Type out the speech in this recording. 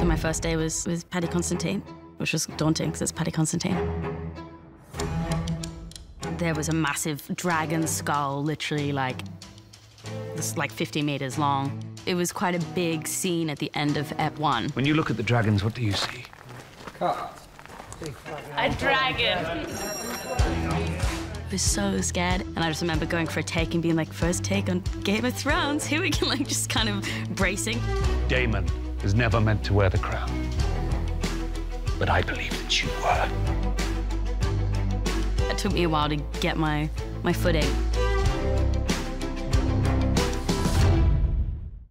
So my first day was with Paddy Considine, which was daunting because it's Paddy Considine. There was a massive dragon skull, literally like 50 meters long. It was quite a big scene at the end of Ep 1. When you look at the dragons, what do you see? Cut. A dragon. I was so scared, and I just remember going for a take and being like, first take on Game of Thrones, here we go, like just kind of bracing. Damon is never meant to wear the crown. But I believe that you were. It took me a while to get my footing.